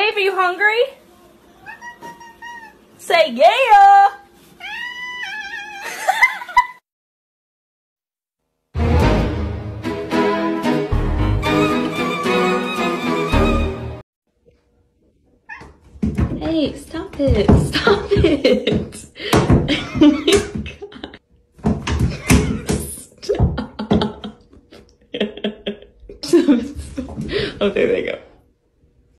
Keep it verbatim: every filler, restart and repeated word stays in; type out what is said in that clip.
Dave, are you hungry? Say yeah! Hey, stop it. Stop it. Oh my God. Stop. Oh, there they go.